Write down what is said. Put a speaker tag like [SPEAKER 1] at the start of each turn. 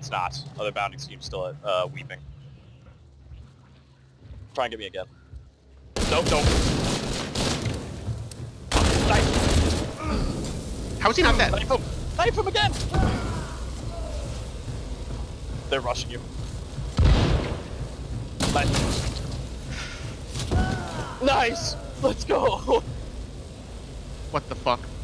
[SPEAKER 1] It's not. Other bounding team's still weeping. Try and get me again. Nope, nope. Knife.
[SPEAKER 2] How is he not dead?
[SPEAKER 1] Knife him! Knife him again! They're rushing you. Nice! Let's go!
[SPEAKER 2] What the fuck?